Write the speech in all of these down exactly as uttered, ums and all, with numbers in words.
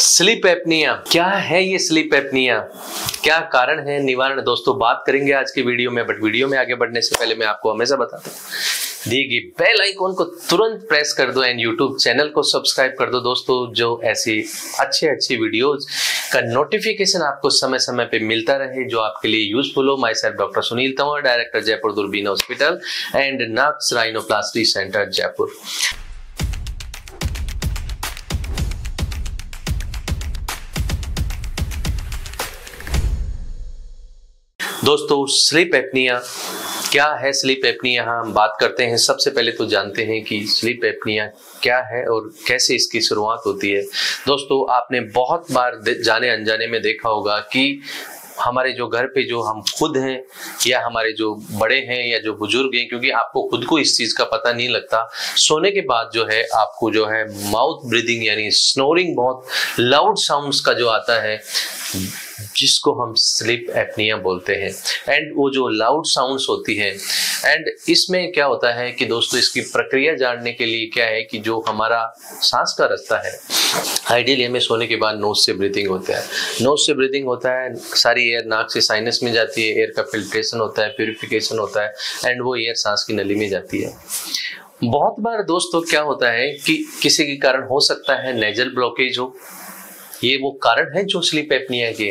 Sleep apnoea क्या है? ये स्लीप एपनिया क्या कारण है, निवारण, दोस्तों बात करेंगे आज की वीडियो में। बट वीडियो में आगे बढ़ने से पहले मैं आपको हमेशा बताता हूँ, दी गई बेल आइकॉन को तुरंत प्रेस कर दो एंड यूट्यूब चैनल को सब्सक्राइब कर दो दोस्तों, जो ऐसी अच्छी अच्छी वीडियोस का नोटिफिकेशन आपको समय समय पे मिलता रहे, जो आपके लिए यूजफुल हो। Myself doctor Sunil Tanwar, director Jaipur दूरबीन हॉस्पिटल एंड नाक्स राइनोप्लास्टी सेंटर जयपुर। दोस्तों स्लीप एपनिया क्या है? स्लीप एपनिया हम बात करते हैं। सबसे पहले तो जानते हैं कि स्लीप एपनिया क्या है और कैसे इसकी शुरुआत होती है। दोस्तों आपने बहुत बार जाने अनजाने में देखा होगा कि हमारे जो घर पे जो हम खुद हैं या हमारे जो बड़े हैं या जो बुजुर्ग हैं, क्योंकि आपको खुद को इस चीज का पता नहीं लगता, सोने के बाद जो है आपको जो है माउथ ब्रीदिंग यानी स्नोरिंग, बहुत लाउड साउंड्स का जो आता है, जिसको हम स्लीप एपनिया बोलते हैं। एंड वो जो लाउड साउंड्स होती है, एंड इसमें क्या होता है कि दोस्तों इसकी प्रक्रिया जानने के लिए क्या है कि जो हमारा सांस का रास्ता है, आइडियली हमें सोने के बाद नोज से ब्रीदिंग होता है। नोज से ब्रीदिंग होता है, सारी एयर नाक से साइनस में जाती है, एयर का फिल्ट्रेशन होता है, प्यूरिफिकेशन होता है, एंड वो एयर सांस की नली में जाती है। बहुत बार दोस्तों क्या होता है कि किसी के कारण हो सकता है नेजल ब्लॉकेज हो, ये वो कारण है जो स्लीप एपनिया के,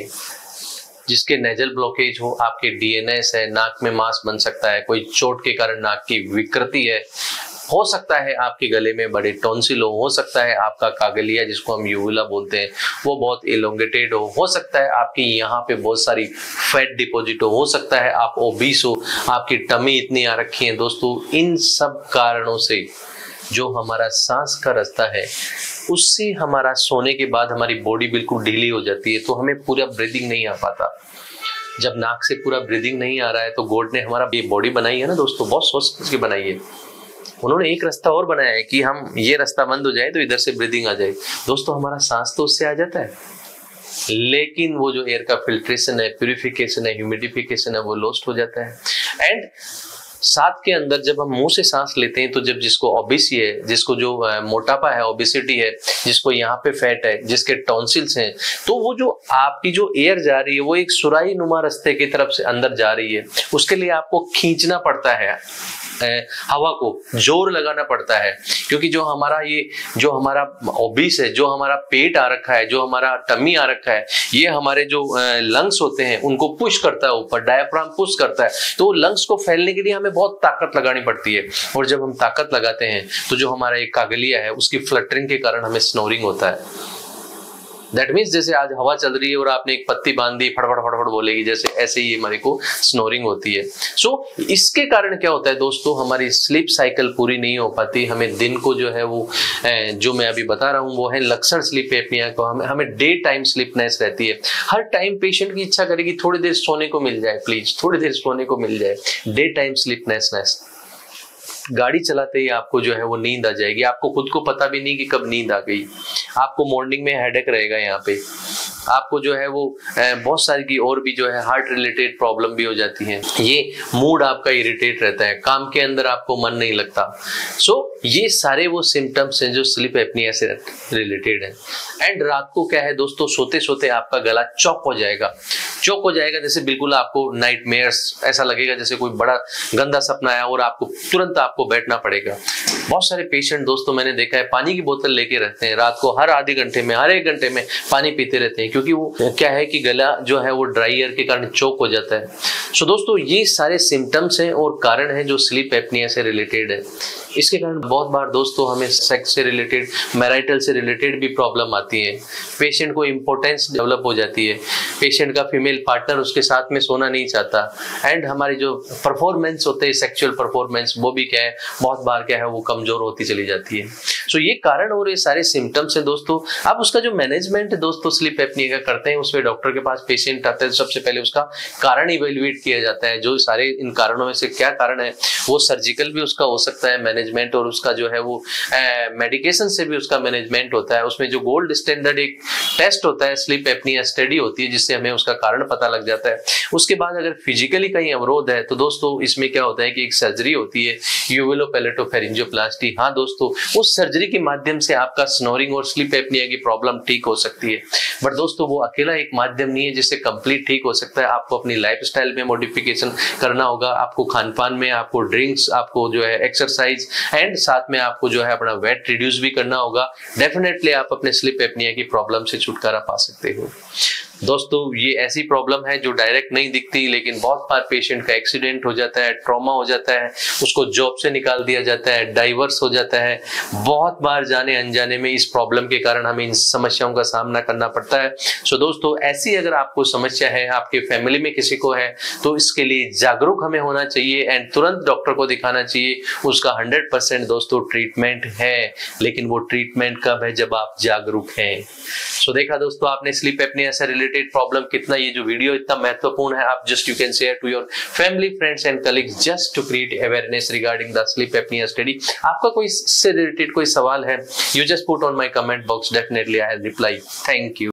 जिसके नेजल ब्लॉकेज हो, आपके डीएनएस है, नाक में मांस बन सकता है, कोई चोट के कारण नाक की विकृति है, हो सकता है आपके गले में बड़े टॉन्सिल हो, हो सकता है आपका कागलिया जिसको हम यूवुला बोलते हैं वो बहुत इलोंगेटेड हो, हो सकता है आपकी यहाँ पे बहुत सारी फैट डिपॉजिट हो, हो सकता है आप ओबीस हो, आपकी टमी इतनी आ रखी है। दोस्तों इन सब कारणों से जो हमारा सांस का रास्ता है, उससे हमारा सोने के बाद हमारी बॉडी बिल्कुल ढीली हो जाती है, तो हमें पूरा ब्रीदिंग नहीं आ पाता। जब नाक से पूरा ब्रीदिंग नहीं आ रहा है तो गॉड ने हमारा ये बॉडी बनाई है ना दोस्तों, बहुत सोच समझ के बनाई है। उन्होंने एक रास्ता और बनाया है कि हम ये रास्ता बंद हो जाए तो इधर से ब्रीदिंग आ जाए। दोस्तों हमारा सांस तो उससे आ जाता है, लेकिन वो जो एयर का फिल्ट्रेशन है, प्यूरिफिकेशन है, ह्यूमिडिफिकेशन है, वो लॉस्ट हो जाता है। एंड साथ के अंदर जब हम मुंह से सांस लेते हैं तो जब जिसको ओबेसी है, जिसको जो मोटापा है, ओबेसिटी है, जिसको यहाँ पे फैट है, जिसके टॉन्सिल्स हैं, तो वो जो आपकी जो एयर जा रही है वो एक सुराही नुमा रास्ते की तरफ से अंदर जा रही है। उसके लिए आपको खींचना पड़ता है, हवा को जोर लगाना पड़ता है, क्योंकि जो हमारा ये जो हमारा ओबीस है, जो हमारा पेट आ रखा है, जो हमारा टमी आ रखा है, ये हमारे जो लंग्स होते हैं उनको पुश करता है ऊपर, डायफ्राम पुश करता है, तो लंग्स को फैलने के लिए हमें बहुत ताकत लगानी पड़ती है। और जब हम ताकत लगाते हैं तो जो हमारा एक कागलिया है उसकी फ्लटरिंग के कारण हमें स्नोरिंग होता है। दैट मीन्स जैसे आज हवा चल रही है और आपने एक पत्ती बांध दी, फटफट फटफट बोलेगी, जैसे ऐसे ही हमारे को स्नोरिंग होती है। सो so, इसके कारण क्या होता है दोस्तों, हमारी स्लीप साइकिल पूरी नहीं हो पाती। हमें दिन को जो है वो जो मैं अभी बता रहा हूँ वो है लक्षण स्लीप एपनिया को, हमें हमें डे टाइम स्लीपनेस रहती है। हर टाइम पेशेंट की इच्छा करेगी थोड़ी देर सोने को मिल जाए, प्लीज थोड़ी देर सोने को मिल जाए। डे टाइम स्लीपनेसनेस, गाड़ी चलाते ही आपको जो है वो नींद आ जाएगी, आपको खुद को पता भी नहीं कि कब नींद आ गई। आपको मॉर्निंग में हेडेक रहेगा, यहाँ पे आपको जो है वो बहुत सारी की और भी जो है हार्ट रिलेटेड प्रॉब्लम भी हो जाती है। ये मूड आपका इरिटेट रहता है, काम के अंदर आपको मन नहीं लगता। सो so, ये सारे वो सिम्टम्स हैं जो स्लीप एपनिया से रिलेटेड है। एंड रात को क्या है दोस्तों, सोते सोते आपका गला चौक हो जाएगा, चौक हो जाएगा, जैसे बिल्कुल आपको नाइटमेयर्स, ऐसा लगेगा जैसे कोई बड़ा गंदा सपना आया और आपको तुरंत आपको बैठना पड़ेगा। बहुत सारे पेशेंट दोस्तों मैंने देखा है पानी की बोतल लेके रहते हैं, रात को हर आधे घंटे में, हर एक घंटे में पानी पीते रहते हैं, क्योंकि वो क्या है कि गला जो है वो ड्राई एयर के कारण चौक हो जाता है। सो so, दोस्तों ये सारे सिम्टम्स हैं और कारण हैं जो स्लीप एपनिया से रिलेटेड है। इसके कारण बहुत बार दोस्तों हमें सेक्स से रिलेटेड, मैरिटल से रिलेटेड भी प्रॉब्लम आती है। पेशेंट को इंपोर्टेंस डेवलप हो जाती है, पेशेंट का फीमेल पार्टनर उसके साथ में सोना नहीं चाहता। एंड हमारी जो परफॉर्मेंस होते हैं, सेक्सुअल परफॉर्मेंस, वो भी क्या है बहुत बार क्या है वो कमजोर होती चली जाती है। सो so, ये कारण और ये सारे सिम्टम्स है दोस्तों। अब उसका जो मैनेजमेंट है दोस्तों स्लीप एपनिया का करते हैं, उसमें डॉक्टर के पास पेशेंट आता है तो सबसे पहले उसका कारण इवेल्युएट किया जाता है। जो सारे इन कारणों में से क्या कारण है, वो सर्जिकल भी उसका हो सकता है मैनेजमेंट, और उसका जो है वो मेडिकेशन से भी उसका मैनेजमेंट होता है। उसमें जो गोल्ड स्टैंडर्ड एक टेस्ट होता है, स्लीप एपनिया स्टडी होती है, जिससे हमें उसका कारण पता लग जाता है। उसके बाद अगर फिजिकली कहीं अवरोध है तो दोस्तों इसमें क्या होता है कि एक सर्जरी होती है, यूवेलोपैलेटोफेरिंजियोप्लास्टी। हाँ दोस्तों, उस सर्जरी के माध्यम से आपका स्नोरिंग और स्लीप एपनिया की प्रॉब्लम ठीक हो सकती है। बट दोस्तों वो अकेला एक माध्यम नहीं है जिससे कंप्लीट ठीक हो सकता है। आपको अपनी लाइफस्टाइल में मॉडिफिकेशन करना होगा, आपको खान पान में, आपको ड्रिंक्स, आपको जो है एक्सरसाइज एंड साथ में आपको जो है अपना वेट रिड्यूस भी करना होगा। डेफिनेटली आप अपने स्लीप एपनिया की प्रॉब्लम से छुटकारा पा सकते हो। दोस्तों ये ऐसी प्रॉब्लम है जो डायरेक्ट नहीं दिखती, लेकिन बहुत बार पेशेंट का एक्सीडेंट हो जाता है, ट्रॉमा हो जाता है, उसको जॉब से निकाल दिया जाता है, डाइवर्स हो जाता है। बहुत बार जाने अनजाने में इस प्रॉब्लम के कारण हमें इन समस्याओं का सामना करना पड़ता है। सो दोस्तों ऐसी अगर आपको समस्या है, आपके फैमिली में किसी को है, तो इसके लिए जागरूक हमें होना चाहिए एंड तुरंत डॉक्टर को दिखाना चाहिए। उसका हंड्रेड परसेंट दोस्तों ट्रीटमेंट है, लेकिन वो ट्रीटमेंट कब है, जब आप जागरूक हैं। सो देखा दोस्तों आपने स्लीप एपनिया से रिलेटेड प्रॉब्लम कितना, ये जो वीडियो इतना महत्वपूर्ण है। आप just you can share to your family, friends and colleagues just to create awareness regarding the sleep apnoea study. आपका कोई इससे रिलेटेड कोई सवाल है, you just put on my comment box, definitely I will reply. Thank you.